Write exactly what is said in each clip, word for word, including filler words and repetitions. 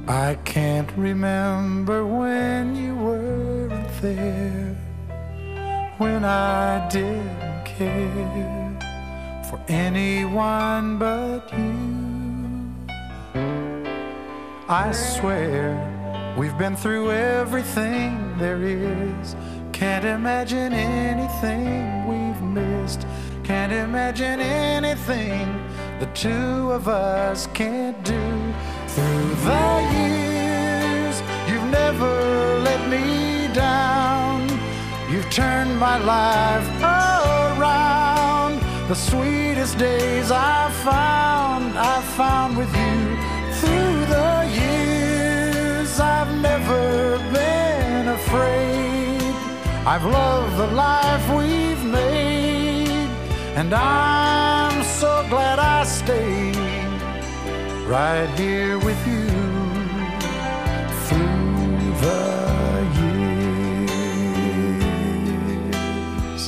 I can't remember when you weren't there, when I didn't care for anyone but you. I swear we've been through everything there is. Can't imagine anything we've missed. Can't imagine anything the two of us can't do. Through the years, you've never let me down. You've turned my life around. The sweetest days I've found, I've found with you. Through the years, I've never been afraid. I've loved the life we've made, and I'm so glad I stayed right here with you through the years.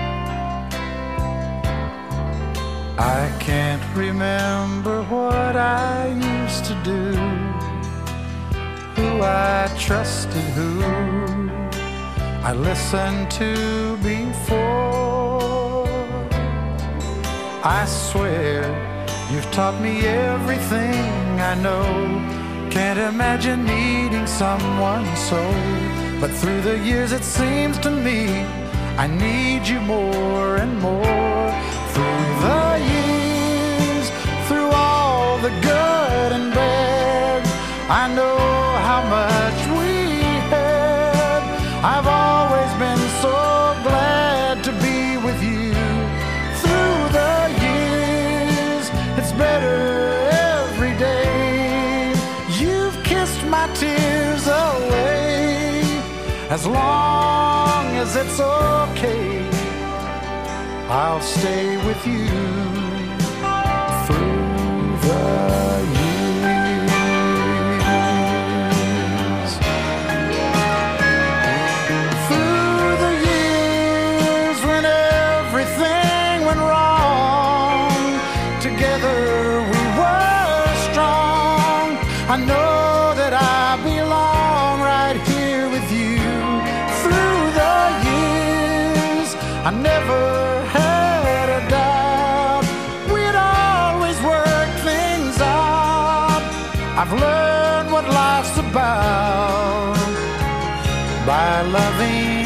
I can't remember what I used to do, who I trusted, who I listened to before. I swear you've taught me everything I know. Can't imagine needing someone so, but through the years it seems to me I need you more and more. Through the years, through all the good and bad, I know how much we had. I've always been so glad to be with you. Through the years, it's better every day. You've kissed my tears away. As long as it's okay, I'll stay with you through the years. Through the years when everything went wrong, together we were strong. I know that I belong right here with you. Through the years, I never had a doubt we'd always work things out. I've learned what life's about by loving